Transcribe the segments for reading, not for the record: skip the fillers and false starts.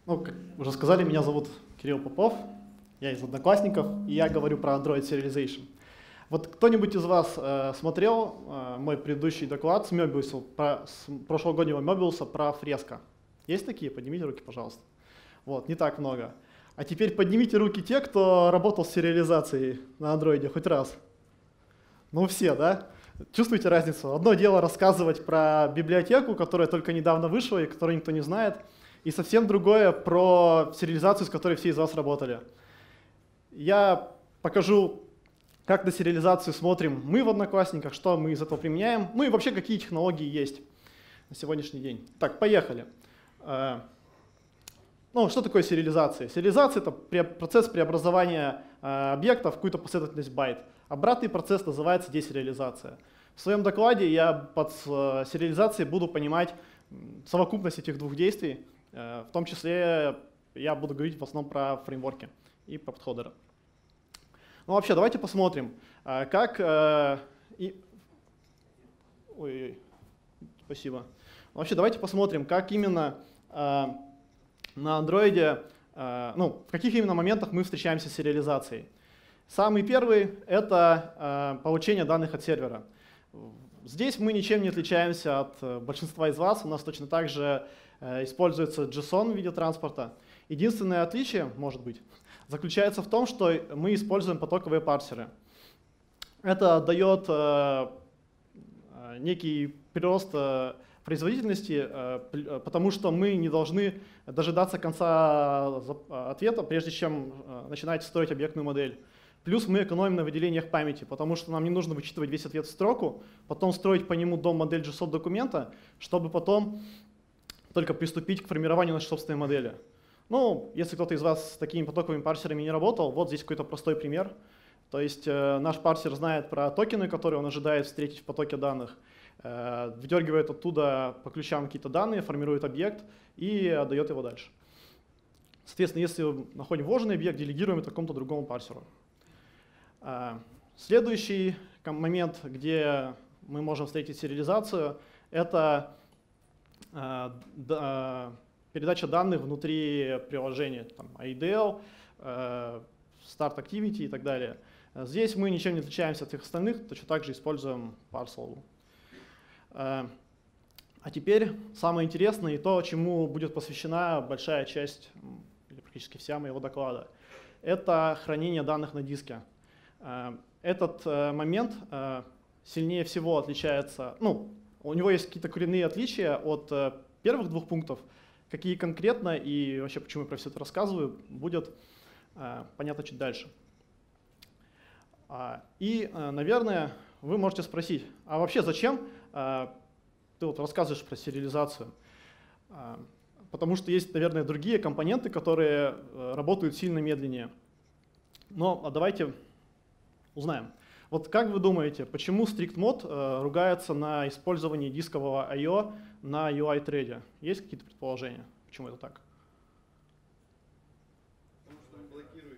Ну, как уже сказали, меня зовут Кирилл Попов, я из Одноклассников, и я говорю про Android Serialization. Вот кто-нибудь из вас смотрел мой предыдущий доклад с Möbius, с прошлогоднего Möbius про фреско? Есть такие? Поднимите руки, пожалуйста. Вот, не так много. А теперь поднимите руки те, кто работал с сериализацией на Android хоть раз. Ну все, да? Чувствуете разницу? Одно дело рассказывать про библиотеку, которая только недавно вышла и которую никто не знает, и совсем другое про сериализацию, с которой все из вас работали. Я покажу, как на сериализацию смотрим мы в Одноклассниках, что мы из этого применяем, ну и вообще какие технологии есть на сегодняшний день. Так, поехали. Ну, что такое сериализация? Сериализация — это процесс преобразования объекта в какую-то последовательность байт. Обратный процесс называется десериализация. В своем докладе я под сериализацией буду понимать совокупность этих двух действий. В том числе я буду говорить в основном про фреймворки и про подходы. Ну, вообще, давайте посмотрим, как... Ой, спасибо. Вообще, давайте посмотрим, как именно на Android, в каких именно моментах мы встречаемся с сериализацией. Самый первый — это получение данных от сервера. Здесь мы ничем не отличаемся от большинства из вас. У нас точно так же используется JSON в виде транспорта. Единственное отличие, может быть, заключается в том, что мы используем потоковые парсеры. Это дает некий прирост производительности, потому что мы не должны дожидаться конца ответа, прежде чем начинать строить объектную модель. Плюс мы экономим на выделениях памяти, потому что нам не нужно вычитывать весь ответ в строку, потом строить по нему дом-модель JSON документа, чтобы потом только приступить к формированию нашей собственной модели. Ну, если кто-то из вас с такими потоковыми парсерами не работал, вот здесь какой-то простой пример. То есть наш парсер знает про токены, которые он ожидает встретить в потоке данных, выдергивает оттуда по ключам какие-то данные, формирует объект и отдает его дальше. Соответственно, если находим вложенный объект, делегируем это какому-то другому парсеру. Следующий момент, где мы можем встретить сериализацию, это передача данных внутри приложения, там, IDL, Start Activity и так далее. Здесь мы ничем не отличаемся от всех остальных, точно так же используем parcel. А теперь самое интересное и то, чему будет посвящена большая часть, или практически вся моего доклада, это хранение данных на диске. Этот момент сильнее всего отличается, у него есть какие-то коренные отличия от первых двух пунктов. Какие конкретно и вообще почему я про все это рассказываю, будет понятно чуть дальше. И, наверное, вы можете спросить, а вообще зачем ты вот рассказываешь про сериализацию? Потому что есть, наверное, другие компоненты, которые работают сильно медленнее. Но давайте узнаем. Вот как вы думаете, почему StrictMod ругается на использовании дискового I/O на UI-треде? Есть какие-то предположения, почему это так? Потому что блокируешь.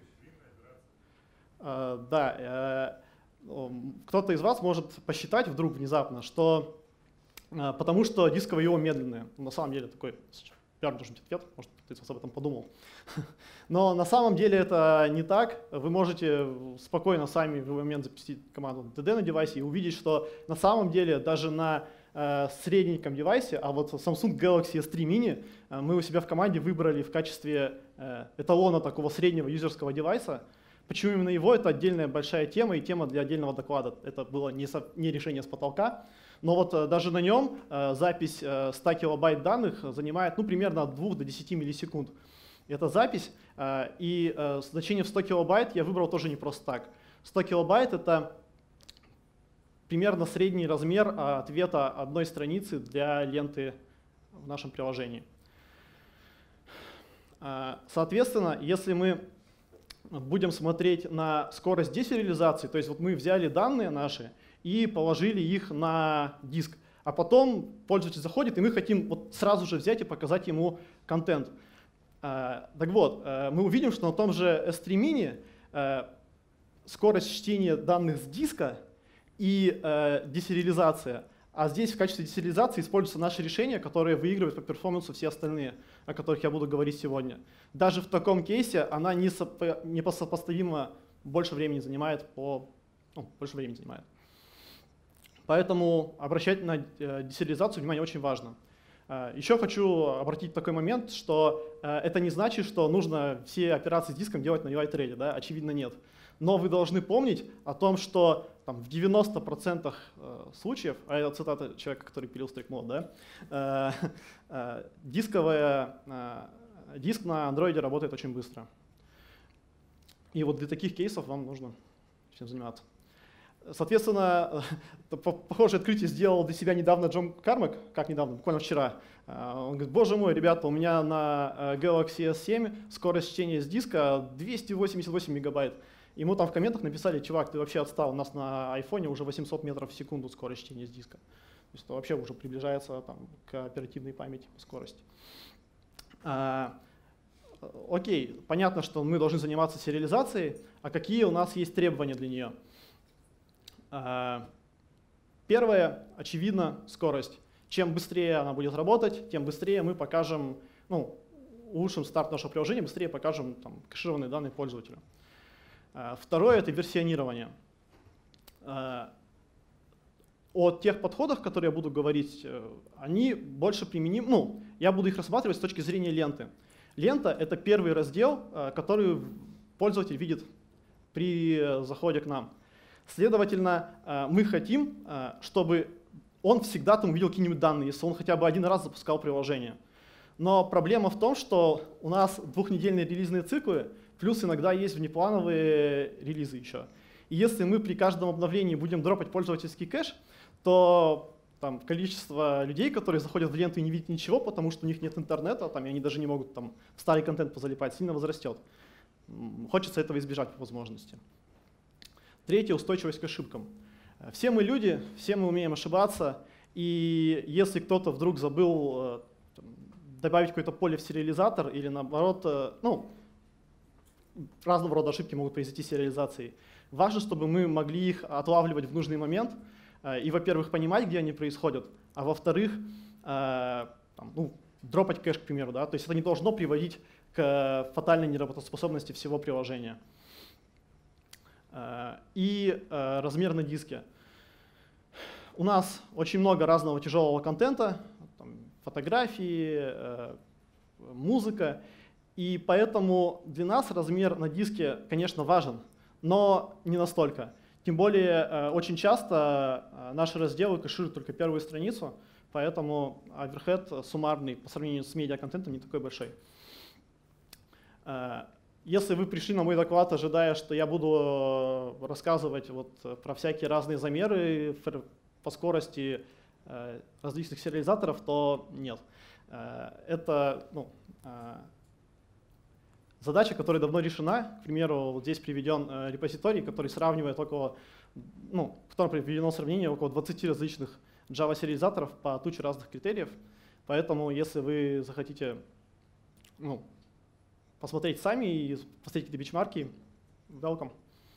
Да, кто-то из вас может посчитать вдруг внезапно, что потому что дисковые I/O медленные. На самом деле такой первый должен быть ответ, может, кто-то об этом подумал. Но на самом деле это не так. Вы можете спокойно сами в любой момент запустить команду td на девайсе и увидеть, что на самом деле даже на средненьком девайсе, а вот Samsung Galaxy S3 Mini мы у себя в команде выбрали в качестве эталона такого среднего юзерского девайса. Почему именно его? Это отдельная большая тема и тема для отдельного доклада. Это было не решение с потолка. Но вот даже на нем запись 100 килобайт данных занимает примерно от 2 до 10 миллисекунд. Это запись, и значение в 100 килобайт я выбрал тоже не просто так. 100 килобайт — это примерно средний размер ответа одной страницы для ленты в нашем приложении. Соответственно, если мы будем смотреть на скорость десериализации, то есть вот мы взяли данные наши и положили их на диск, а потом пользователь заходит, и мы хотим вот сразу же взять и показать ему контент. Так вот, мы увидим, что на том же S3 Mini скорость чтения данных с диска и десериализация, А здесь в качестве десериализации используются наши решения, которые выигрывают по перформансу все остальные, о которых я буду говорить сегодня. Даже в таком кейсе она несопоставимо больше времени занимает. Поэтому обращать на десериализацию внимание очень важно. Еще хочу обратить такой момент, что это не значит, что нужно все операции с диском делать на UI-треде. Да? Очевидно, нет. Но вы должны помнить о том, что там, в 90% случаев, а это цитата человека, который пилил StrickMod, да, диск на Android работает очень быстро. И вот для таких кейсов вам нужно этим заниматься. Соответственно, похожее открытие сделал для себя недавно Джон Кармак, как недавно, буквально вчера. Он говорит: боже мой, ребята, у меня на Galaxy S7 скорость чтения с диска 288 мегабайт. Ему там в комментах написали: чувак, ты вообще отстал, у нас на айфоне уже 800 метров в секунду скорость чтения с диска. То есть это вообще уже приближается там, к оперативной памяти по скорости. Окей, понятно, что мы должны заниматься сериализацией, а какие у нас есть требования для нее? Первое, очевидно, скорость. Чем быстрее она будет работать, тем быстрее мы покажем, улучшим старт нашего приложения, быстрее покажем там, кэшированные данные пользователю. Второе — это версионирование. О тех подходах, которые я буду говорить, они больше применимы, я буду их рассматривать с точки зрения ленты. Лента — это первый раздел, который пользователь видит при заходе к нам. Следовательно, мы хотим, чтобы он всегда там увидел какие-нибудь данные, если он хотя бы один раз запускал приложение. Но проблема в том, что у нас двухнедельные релизные циклы, плюс иногда есть внеплановые релизы еще. И если мы при каждом обновлении будем дропать пользовательский кэш, то там, количество людей, которые заходят в ленту и не видят ничего, потому что у них нет интернета, и они даже не могут там, в старый контент позалипать, сильно возрастет. Хочется этого избежать по возможности. Третье — устойчивость к ошибкам. Все мы люди, все мы умеем ошибаться, и если кто-то вдруг забыл добавить какое-то поле в сериализатор или наоборот, разного рода ошибки могут произойти с сериализацией. Важно, чтобы мы могли их отлавливать в нужный момент и, во-первых, понимать, где они происходят, а во-вторых, дропать кэш, к примеру. Да? То есть это не должно приводить к фатальной неработоспособности всего приложения. И размер на диске. У нас очень много разного тяжелого контента, там, фотографии, музыка, и поэтому для нас размер на диске, конечно, важен, но не настолько. Тем более очень часто наши разделы кэшируют только первую страницу, поэтому оверхед суммарный по сравнению с медиаконтентом не такой большой. Если вы пришли на мой доклад, ожидая, что я буду рассказывать про всякие разные замеры по скорости различных сериализаторов, то нет. Это задача, которая давно решена. К примеру, вот здесь приведен репозиторий, который сравнивает в котором приведено сравнение около 20 различных Java-сериализаторов по туче разных критериев. Поэтому, если вы захотите посмотреть сами и посмотреть какие-то бичмарки, welcome.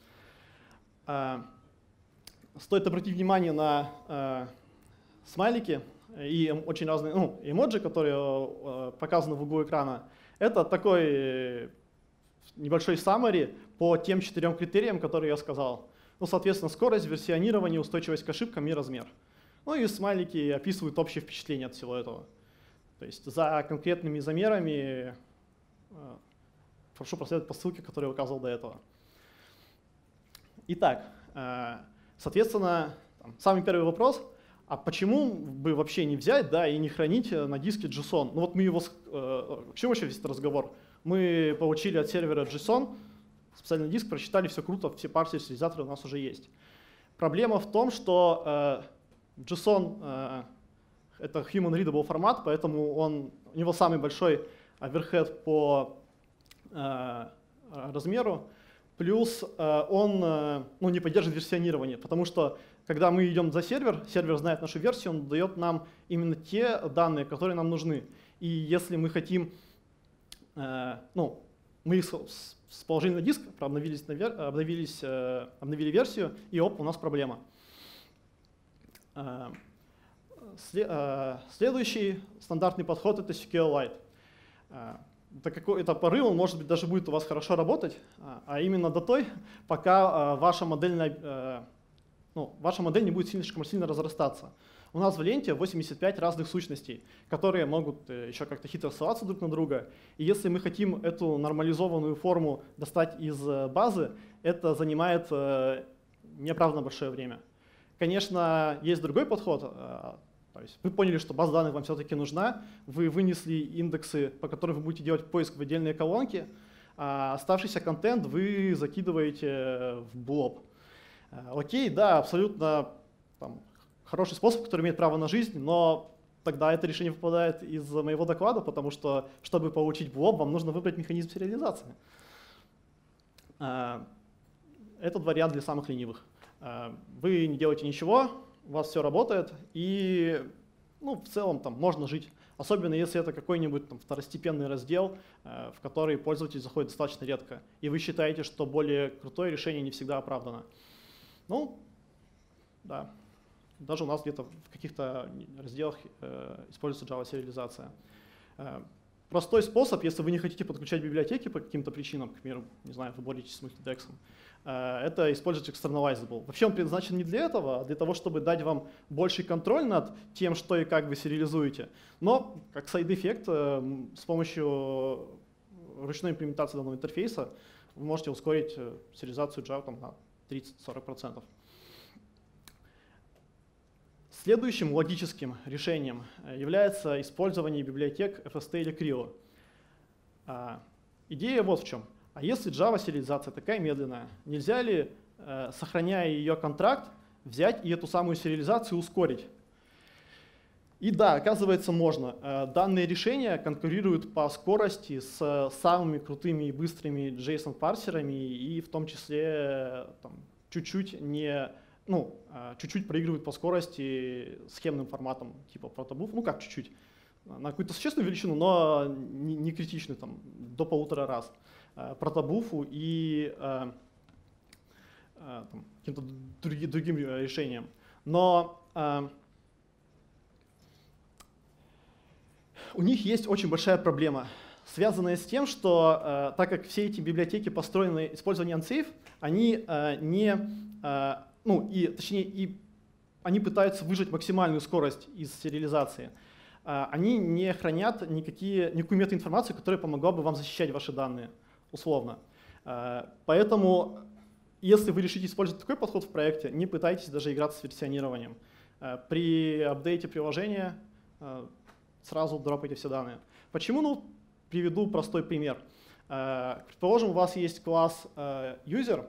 Стоит обратить внимание на смайлики и очень разные эмоджи, которые показаны в углу экрана. Это такой небольшой summary по тем 4 критериям, которые я сказал. Соответственно, скорость, версионирование, устойчивость к ошибкам и размер. И смайлики описывают общее впечатление от всего этого. То есть за конкретными замерами прошу проследовать по ссылке, которую я указывал до этого. Итак, соответственно, самый первый вопрос. А почему бы вообще не взять, и не хранить на диске JSON? К чему вообще весь этот разговор? Мы получили от сервера JSON, специальный диск, прочитали, все круто, все парсеры, сериализаторы у нас уже есть. Проблема в том, что JSON это human readable формат, поэтому у него самый большой оверхед по размеру, плюс он не поддерживает версионирование, потому что когда мы идем за сервер знает нашу версию, он дает нам именно те данные, которые нам нужны. И если мы хотим, мы их с положения на диск обновили версию, и у нас проблема. Следующий стандартный подход — это SQLite. До какой-то поры он, может быть, даже будет у вас хорошо работать, а именно до той, пока ваша модель не будет слишком сильно разрастаться. У нас в ленте 85 разных сущностей, которые могут еще как-то хитро ссылаться друг на друга. И если мы хотим эту нормализованную форму достать из базы, это занимает неоправданно большое время. Конечно, есть другой подход. То есть вы поняли, что база данных вам все-таки нужна, вы вынесли индексы, по которым вы будете делать поиск в отдельные колонки, а оставшийся контент вы закидываете в блоб. Окей, да, абсолютно хороший способ, который имеет право на жизнь, но тогда это решение выпадает из моего доклада, потому что, чтобы получить блоб, вам нужно выбрать механизм сериализации. Этот вариант для самых ленивых. Вы не делаете ничего, у вас все работает, и в целом можно жить. Особенно если это какой-нибудь второстепенный раздел, в который пользователь заходит достаточно редко, и вы считаете, что более крутое решение не всегда оправдано. Да. Даже у нас где-то в каких-то разделах используется Java-сериализация. Простой способ, если вы не хотите подключать библиотеки по каким-то причинам, к примеру, не знаю, вы боретесь с мультидексом, это использовать externalizable. Вообще он предназначен не для этого, а для того, чтобы дать вам больший контроль над тем, что и как вы сериализуете. Но как сайд-эффект, с помощью ручной имплементации данного интерфейса вы можете ускорить сериализацию Java на 30-40%. Следующим логическим решением является использование библиотек FST или CRIO. Идея вот в чем. А если Java-сериализация такая медленная, нельзя ли, сохраняя ее контракт, взять и эту самую сериализацию ускорить? И да, оказывается, можно. Данные решения конкурируют по скорости с самыми крутыми и быстрыми JSON-парсерами и в том числе чуть-чуть проигрывают по скорости схемным форматом типа протобуф, как чуть-чуть, на какую-то существенную величину, но не критичную, до 1,5 раз. Протобуфу и каким-то другим решениям. Но у них есть очень большая проблема, связанная с тем, что так как все эти библиотеки построены использованием unsafe, они они пытаются выжать максимальную скорость из сериализации. Они не хранят никакую метаинформацию, которая помогла бы вам защищать ваши данные, условно. Поэтому, если вы решите использовать такой подход в проекте, не пытайтесь даже играться с версионированием. При апдейте приложения сразу дропайте все данные. Почему? Приведу простой пример. Предположим, у вас есть класс user,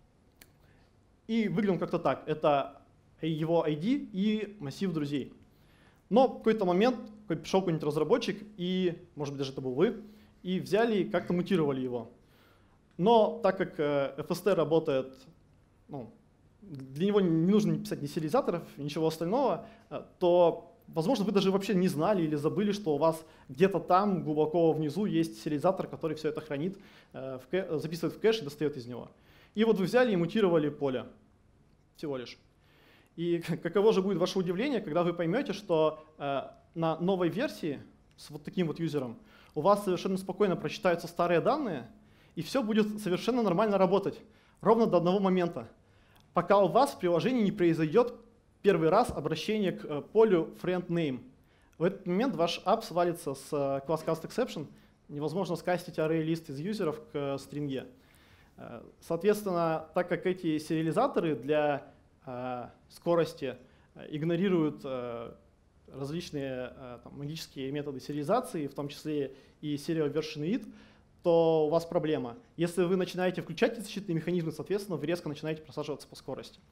и выглядит он как-то так. Это его ID и массив друзей. Но в какой-то момент пришел какой-нибудь разработчик, и, может быть, даже это был вы, и взяли и как-то мутировали его. Но так как FST работает, для него не нужно писать ни сериализаторов, ничего остального, то, возможно, вы даже вообще не знали или забыли, что у вас где-то там глубоко внизу есть сериализатор, который все это хранит, записывает в кэш и достает из него. И вот вы взяли и мутировали поле всего лишь. И каково же будет ваше удивление, когда вы поймете, что на новой версии с вот таким вот юзером у вас совершенно спокойно прочитаются старые данные, и все будет совершенно нормально работать, ровно до одного момента, пока у вас в приложении не произойдет первый раз обращение к полю friend_name. В этот момент ваш app свалится с class cast_exception, невозможно скастить array-лист из юзеров к стринге. Соответственно, так как эти сериализаторы для скорости игнорируют различные магические методы сериализации, в том числе и serial version it, то у вас проблема. Если вы начинаете включать эти защитные механизмы, соответственно, вы резко начинаете просаживаться по скорости.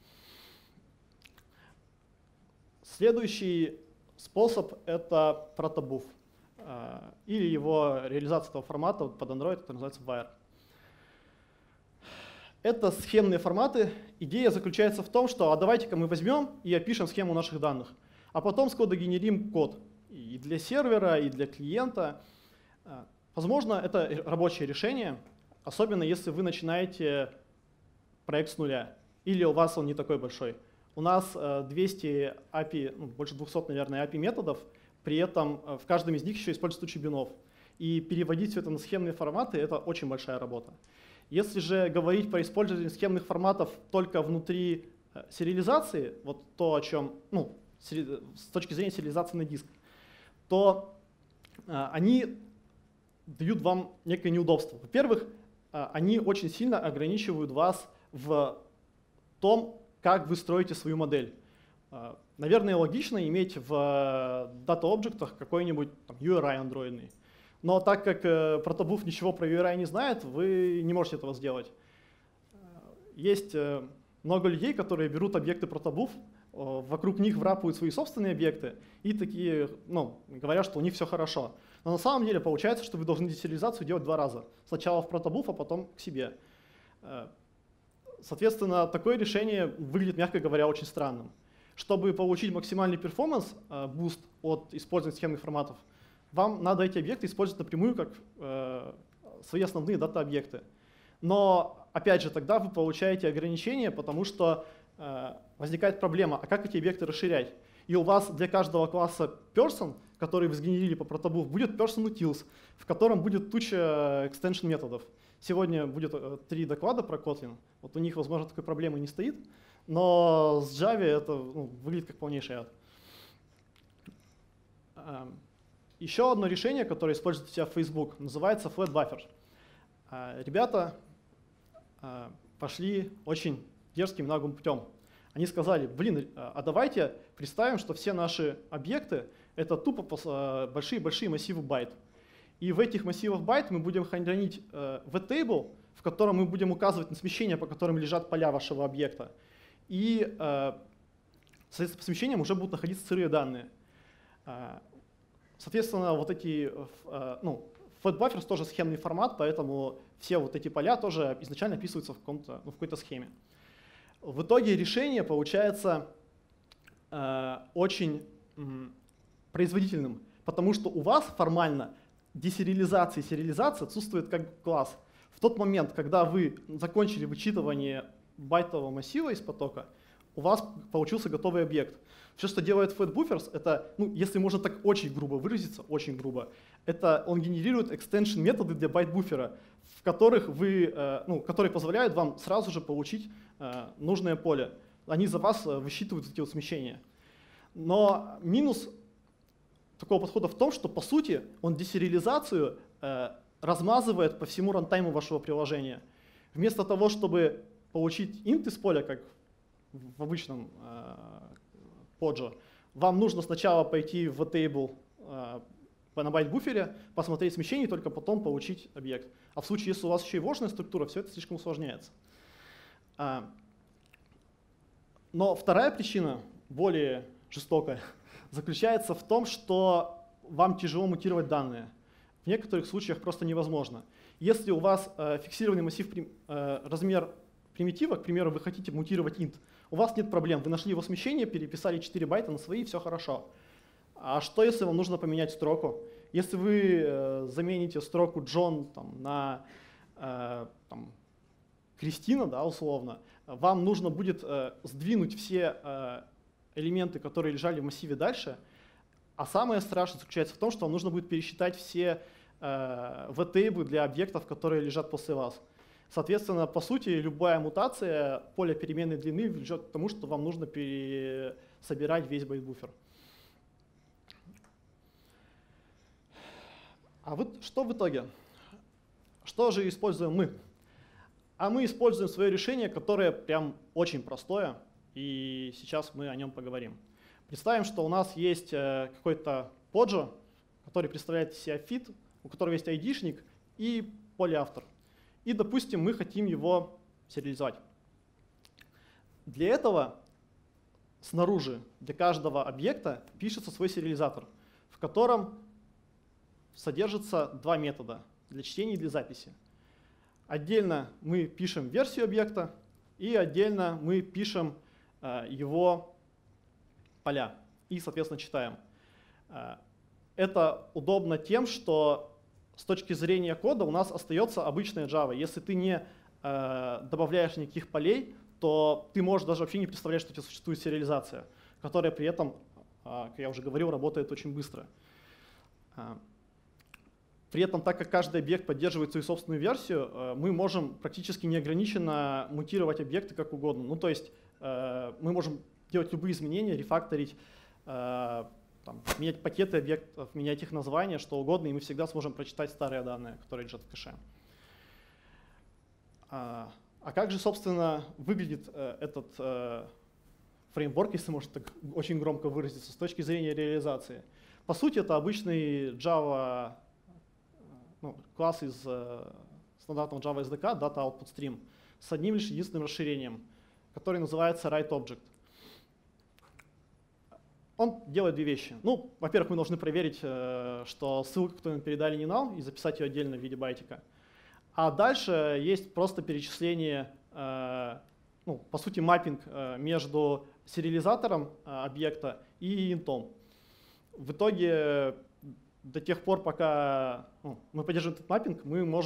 Следующий способ — это протобуф, или его реализация этого формата под Android, который называется wire. Это схемные форматы. Идея заключается в том, что давайте-ка мы возьмем и опишем схему наших данных, а потом скодогенерим код и для сервера, и для клиента. Возможно, это рабочее решение, особенно если вы начинаете проект с нуля, или у вас он не такой большой. у нас 200 API, ну, больше 200, наверное, API методов, при этом в каждом из них еще используется туча бинов. И переводить все это на схемные форматы — это очень большая работа. Если же говорить про использование схемных форматов только внутри сериализации, вот то, о чем, ну, с точки зрения сериализации на диск, то они дают вам некое неудобство. Во-первых, они очень сильно ограничивают вас в том, как вы строите свою модель. Наверное, логично иметь в дата-объектах какой-нибудь URI андроидный. Но так как протобуф ничего про URI не знает, вы не можете этого сделать. Есть много людей, которые берут объекты протобуф, вокруг них врапывают свои собственные объекты и такие, ну, говорят, что у них все хорошо. Но на самом деле получается, что вы должны десериализацию делать 2 раза. Сначала в протобуф, а потом к себе. Соответственно, такое решение выглядит, мягко говоря, очень странным. Чтобы получить максимальный перформанс, буст от использования схемных форматов, вам надо эти объекты использовать напрямую как свои основные дата-объекты. Но, опять же, тогда вы получаете ограничения, потому что возникает проблема, а как эти объекты расширять? И у вас для каждого класса person, который вы сгенерили по протобуф, будет person-utils, в котором будет туча extension методов. Сегодня будет 3 доклада про Kotlin. Вот у них, возможно, такой проблемы не стоит, но с Java это выглядит как полнейший ад. Еще одно решение, которое использует у себя Facebook, называется Flat Buffer. Ребята пошли очень дерзким наглым путем. Они сказали, блин, а давайте представим, что все наши объекты — это тупо большие-большие массивы байт. И в этих массивах байт мы будем хранить vtable, в котором мы будем указывать на смещения, по которым лежат поля вашего объекта. И, соответственно, по смещениям уже будут находиться сырые данные. Соответственно, вот эти, FlatBuffers тоже схемный формат, поэтому все вот эти поля тоже изначально описываются в какой-то схеме. В итоге решение получается очень производительным, потому что у вас формально десериализация и сериализация отсутствует как класс. В тот момент, когда вы закончили вычитывание байтового массива из потока, у вас получился готовый объект. Все, что делает FlatBuffers, это, если можно так очень грубо выразиться, очень грубо, это он генерирует extension методы для байт-буфера, в которых которые позволяют вам сразу же получить нужное поле. Они за вас высчитывают эти вот смещения. Но минус такого подхода в том, что по сути он десериализацию размазывает по всему рантайму вашего приложения. Вместо того, чтобы получить int из поля, как в обычном Podge, вам нужно сначала пойти в table на байт-буфере, посмотреть смещение, и только потом получить объект. А в случае, если у вас еще и вожная структура, все это слишком усложняется. Но вторая причина, более жестокая, заключается в том, что вам тяжело мутировать данные. В некоторых случаях просто невозможно. Если у вас фиксированный массив размер примитива, к примеру, вы хотите мутировать int, у вас нет проблем. Вы нашли его смещение, переписали 4 байта на свои, все хорошо. А что, если вам нужно поменять строку? Если вы замените строку John на Кристина, да, условно, вам нужно будет сдвинуть все элементы, которые лежали в массиве дальше. А самое страшное заключается в том, что вам нужно будет пересчитать все vtables для объектов, которые лежат после вас. Соответственно, по сути, любая мутация поля переменной длины ведет к тому, что вам нужно пересобирать весь байт-буфер. А вот что в итоге? Что же используем мы? А мы используем свое решение, которое прям очень простое, и сейчас мы о нем поговорим. Представим, что у нас есть какой-то Podge, который представляет из себя feed, у которого есть ID-шник и поле автор. И, допустим, мы хотим его сериализовать. Для этого снаружи для каждого объекта пишется свой сериализатор, в котором содержится 2 метода для чтения и для записи. Отдельно мы пишем версию объекта, и отдельно мы пишем его поля и, соответственно, читаем. Это удобно тем, что с точки зрения кода у нас остается обычная Java. Если ты не добавляешь никаких полей, то ты можешь даже вообще не представлять, что у тебя существует сериализация, которая при этом, как я уже говорил, работает очень быстро. При этом, так как каждый объект поддерживает свою собственную версию, мы можем практически неограниченно мутировать объекты как угодно. Ну, то есть мы можем делать любые изменения, рефакторить, менять пакеты объектов, менять их названия, что угодно, и мы всегда сможем прочитать старые данные, которые лежат в кэше. А как же, собственно, выглядит этот фреймворк, если можно так очень громко выразиться, с точки зрения реализации? По сути, это обычный Java класс из стандартного Java SDK, Data Output Stream, с одним лишь единственным расширением, который называется WriteObject. Он делает две вещи. Ну, во-первых, мы должны проверить, что ссылку, которую мы передали, не null, и записать ее отдельно в виде байтика. А дальше есть просто перечисление, по сути, маппинг между сериализатором объекта и интом. В итоге, до тех пор, пока мы поддерживаем этот маппинг,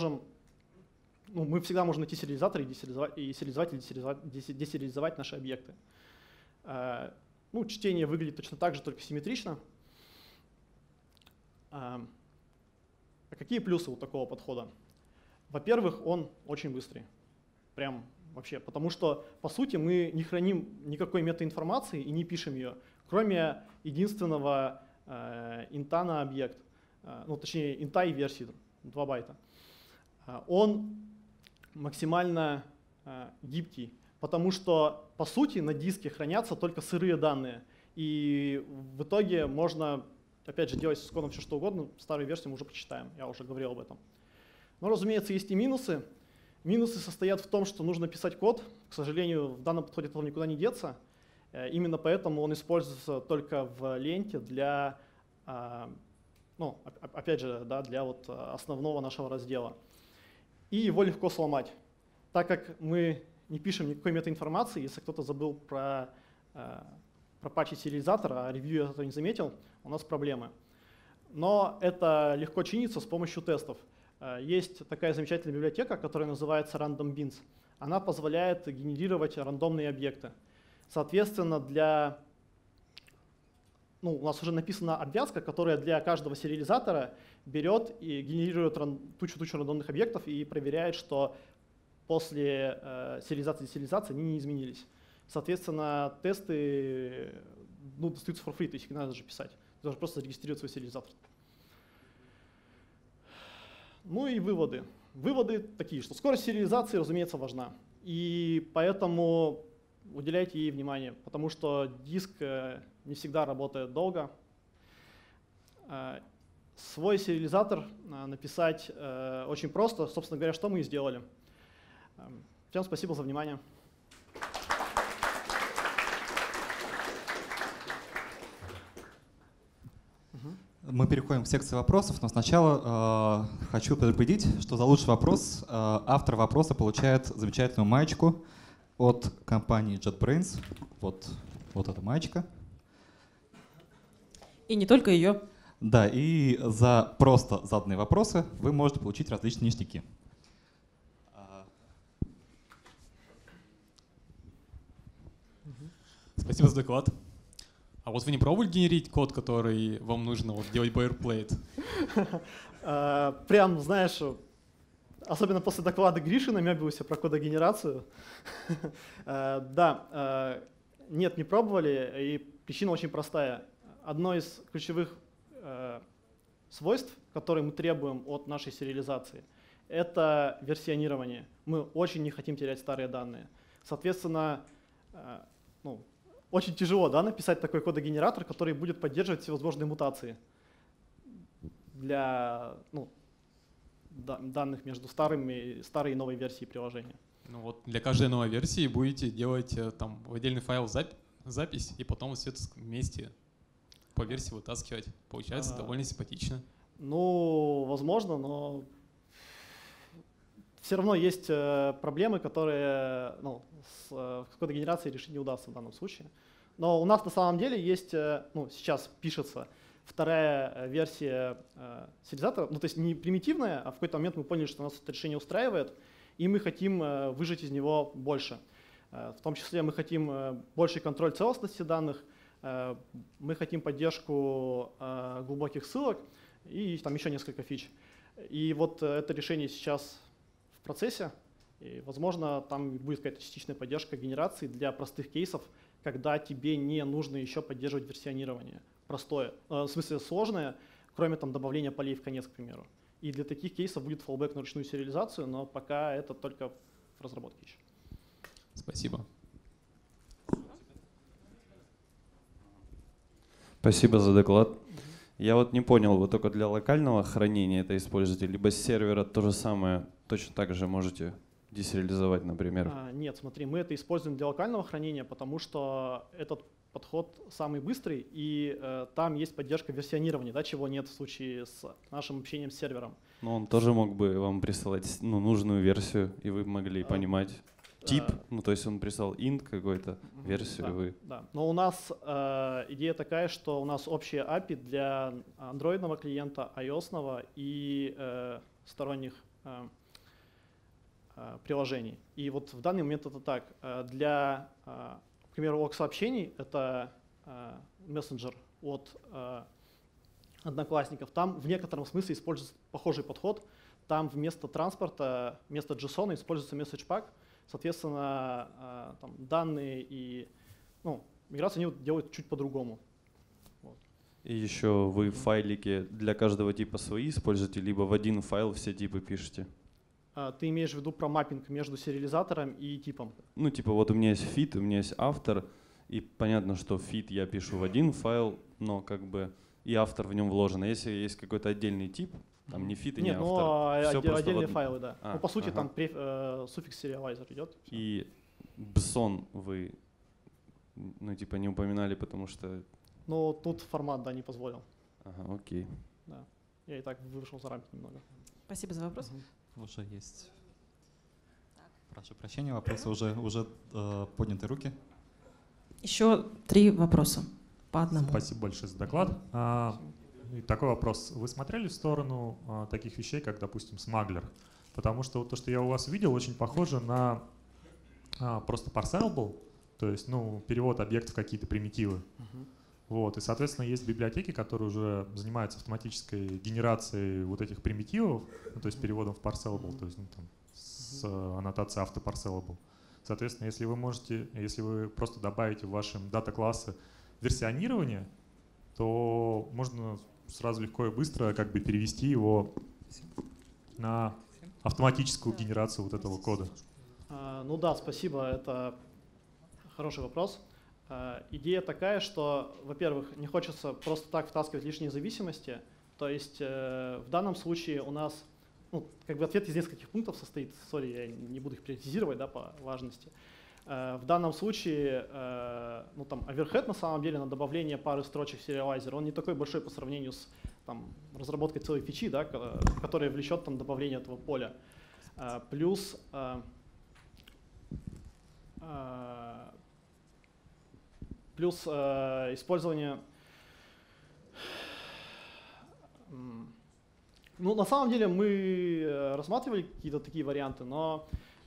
мы всегда можем найти сериализатор и сериализовать или десериализовать наши объекты. Чтение выглядит точно так же, только симметрично. А какие плюсы у такого подхода? Во-первых, он очень быстрый. Прям вообще. Потому что, по сути, мы не храним никакой метаинформации и не пишем ее, кроме единственного инта на объект. Точнее, инта и версии 2 байта. Он максимально гибкий, потому что, по сути, на диске хранятся только сырые данные. И в итоге можно, опять же, делать с кодом все что угодно. Старую версию мы уже почитаем, я уже говорил об этом. Но, разумеется, есть и минусы. Минусы состоят в том, что нужно писать код. К сожалению, в данном подходе этого никуда не деться. Именно поэтому он используется только в ленте для, опять же, для основного нашего раздела. И его легко сломать, так как мы не пишем никакой метаинформации. Если кто-то забыл пропатчить сериализатор, а ревью этого не заметил, у нас проблемы. Но это легко чинится с помощью тестов. Есть такая замечательная библиотека, которая называется RandomBeans. Она позволяет генерировать рандомные объекты. Соответственно, у нас уже написана обвязка, которая для каждого сериализатора берет и генерирует тучу рандомных объектов и проверяет, что после сериализации и десериализации они не изменились. Соответственно, тесты достаются for free, то есть их не надо даже писать. Ты должен просто зарегистрировать свой сериализатор. Ну и выводы. Выводы такие, что скорость сериализации, разумеется, важна. И поэтому уделяйте ей внимание, потому что диск не всегда работает долго. Свой сериализатор написать очень просто. Собственно говоря, что мы и сделали. Всем спасибо за внимание. Мы переходим к секции вопросов, но сначала хочу предупредить, что за лучший вопрос автор вопроса получает замечательную маечку от компании JetBrains. Вот эта маечка. И не только ее. Да, и за просто заданные вопросы вы можете получить различные ништяки. Спасибо за доклад. А вот вы не пробовали генерить код, который вам нужно делать boilerplate? Прям, знаешь, особенно после доклада Гриши на Мебиусе про кодогенерацию. Да, нет, не пробовали, и причина очень простая. Одно из ключевых свойств, которые мы требуем от нашей сериализации, это версионирование. Мы очень не хотим терять старые данные. Соответственно, очень тяжело, написать такой кодогенератор, который будет поддерживать всевозможные мутации для данных между старой и новой версией приложения. Для каждой новой версии будете делать в отдельный файл запись, и потом все это вместе по версии вытаскивать. Получается довольно симпатично. Возможно, но все равно есть проблемы, которые с кодогенерацией решить не удастся в данном случае. Но у нас на самом деле есть, сейчас пишется вторая версия сериализатора, то есть не примитивная, а в какой-то момент мы поняли, что нас это решение устраивает, и мы хотим выжать из него больше. В том числе мы хотим больший контроль целостности данных, мы хотим поддержку глубоких ссылок и там еще несколько фич. И вот это решение сейчас в процессе, и, возможно, там будет какая-то частичная поддержка генерации для простых кейсов, когда тебе не нужно еще поддерживать версионирование. Простое, в смысле сложное, кроме там добавления полей в конец, к примеру. И для таких кейсов будет фallback на ручную сериализацию, но пока это только в разработке еще. Спасибо. Спасибо за доклад. Я вот не понял, вы только для локального хранения это используете, либо с сервера то же самое, точно так же можете десериализовать, например? Нет, смотри, мы это используем для локального хранения, потому что этот подход самый быстрый, и там есть поддержка версионирования, да, чего нет в случае с нашим общением с сервером. Но он тоже мог бы вам присылать нужную версию, и вы могли понимать тип, то есть он прислал int какой-то, версию, да, и вы… Да, но у нас идея такая, что у нас общие API для андроидного клиента, iOS-ного и сторонних приложений. И вот в данный момент это так. Для, к примеру, лог-сообщений, это мессенджер от одноклассников, там в некотором смысле используется похожий подход. Там вместо транспорта, вместо JSON используется message pack. Соответственно, там данные и миграцию они делают чуть по-другому. Вот. И еще вы файлики для каждого типа свои используете, либо в один файл все типы пишете? Ты имеешь в виду про маппинг между сериализатором и типом? Ну, типа вот у меня есть feed, у меня есть автор, и понятно, что feed я пишу в один файл, но как бы и автор в нем вложен. А если есть какой-то отдельный тип, там не feed и не автор. Нет, отдельные файлы, да. По сути, ага. там суффикс сериалайзер идет. И BSON вы, типа не упоминали, потому что… Ну, тут формат, да, не позволил. Ага, окей. Да. Я и так вышел за рамки немного. Спасибо за вопрос. Уже есть. Прошу прощения, вопросы уже подняты руки. Еще 3 вопроса по одному. Спасибо большое за доклад. И такой вопрос. Вы смотрели в сторону таких вещей, как, допустим, смаглер? Потому что вот то, что я у вас видел, очень похоже на просто parsable, то есть перевод объектов в какие-то примитивы. Вот, и, соответственно, есть библиотеки, которые уже занимаются автоматической генерацией вот этих примитивов, то есть переводом в parsable, то есть там, с аннотацией автопарселable. Соответственно, если вы просто добавите в ваши дата-классы версионирование, то можно сразу легко и быстро как бы перевести его на автоматическую генерацию вот этого кода. Ну да, спасибо, это хороший вопрос. Идея такая, что, во-первых, не хочется просто так втаскивать лишние зависимости. То есть в данном случае у нас, как бы ответ из нескольких пунктов состоит. Сори, я не буду их приоритизировать, да, по важности. В данном случае, там, оверхед на самом деле на добавление пары строчек в сериалайзер, он не такой большой по сравнению с там, разработкой целой фичи, да, которая влечет там, добавление этого поля. Плюс использование… на самом деле мы рассматривали какие-то такие варианты, но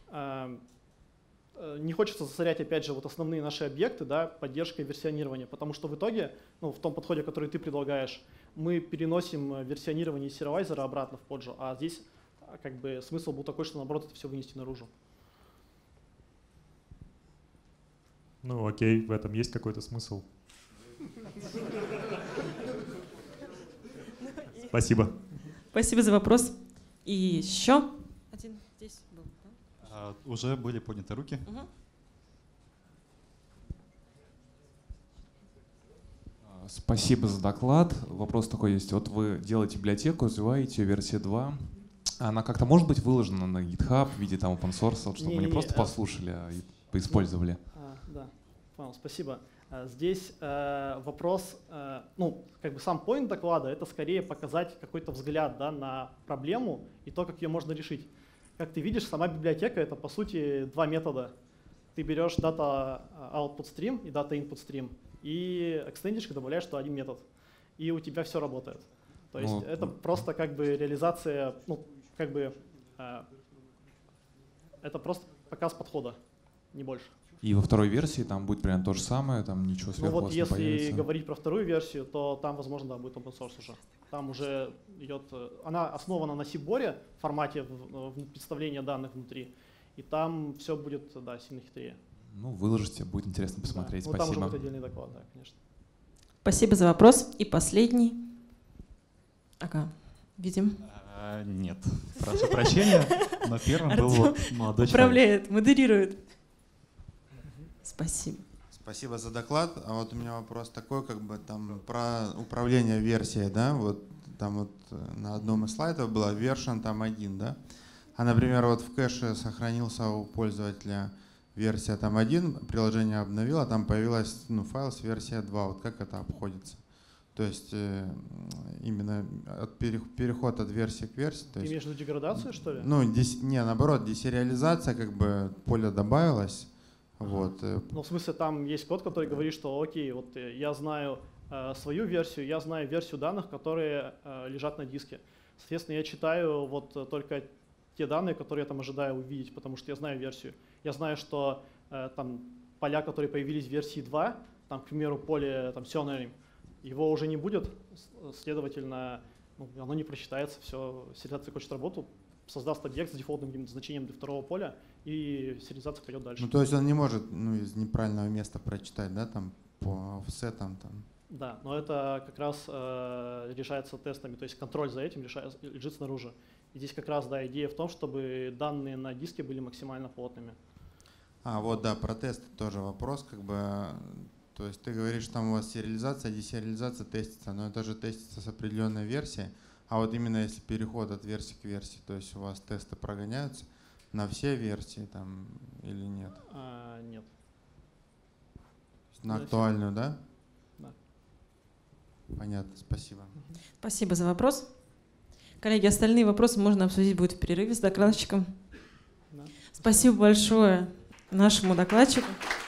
не хочется засорять, опять же, вот основные наши объекты, да, поддержкой версионирования, потому что в итоге, в том подходе, который ты предлагаешь, мы переносим версионирование из сериалайзера обратно в поджу, а здесь как бы смысл был такой, что наоборот это все вынести наружу. Окей, в этом есть какой-то смысл. Спасибо. Спасибо за вопрос. И еще один здесь был. Да? Уже были подняты руки. Спасибо за доклад. Вопрос такой есть. Вот вы делаете библиотеку, развиваете версию 2. Она как-то может быть выложена на GitHub в виде там open source, чтобы мы не просто послушали, а и поиспользовали? Да, понял, спасибо. Здесь вопрос, как бы сам point доклада — это скорее показать какой-то взгляд, да, на проблему и то, как ее можно решить. Как ты видишь, сама библиотека — это по сути 2 метода. Ты берешь data output stream и data input stream и экстендишь, добавляешь туда один метод, и у тебя все работает. То есть это просто как бы реализация, это просто показ подхода. не больше. И во второй версии там будет примерно то же самое, там ничего Ну сверху у вот вас не если появится. говорить про вторую версию, то там, возможно, да, будет open source уже. Там уже идет, она основана на Сиборе в формате представления данных внутри, и там все будет, да, сильно хитрее. Ну, выложите, будет интересно посмотреть. Да. Ну, Спасибо. там уже будет отдельный доклад, да, конечно. Спасибо за вопрос. И последний. Ага, видим. Нет, прошу прощения, но первым был вот молодой человек. Управляет, модерирует. Спасибо. Спасибо за доклад. А вот у меня вопрос такой, как бы там про управление версией, да, вот там вот на одном из слайдов была version там 1, да, а, например, вот в кэше сохранился у пользователя версия там 1, приложение обновило, а там появилась, ну, файл с версия 2, вот как это обходится? То есть именно переход от версии к версии. Ты имеешь в виду деградацию, что ли? Ну, не, наоборот, десериализация, как бы поле добавилось. Вот. Ну, в смысле, там есть код, который говорит, что окей, вот я знаю свою версию, я знаю версию данных, которые лежат на диске. Соответственно, я читаю вот только те данные, которые я там ожидаю увидеть, потому что я знаю версию. Я знаю, что там поля, которые появились в версии 2, там, к примеру, поле там surname, его уже не будет, следовательно, ну, оно не просчитается, все, сериализация закончит работу, создаст объект с дефолтным значением для второго поля, и сериализация пойдет дальше. Ну, то есть он не может, ну, из неправильного места прочитать, да, там, по офсетам там. Да, но это как раз решается тестами, то есть контроль за этим лежит снаружи. И здесь как раз, да, идея в том, чтобы данные на диске были максимально плотными. А, вот, да, про тесты тоже вопрос, как бы, то есть ты говоришь, там у вас сериализация, десериализация тестится, но это же тестится с определенной версией, а вот именно если переход от версии к версии, то есть у вас тесты прогоняются на все версии там или нет? Нет. На актуальную, да? Да. Понятно, спасибо. Спасибо за вопрос. Коллеги, остальные вопросы можно обсудить будет в перерыве с докладчиком. Да. Спасибо большое нашему докладчику.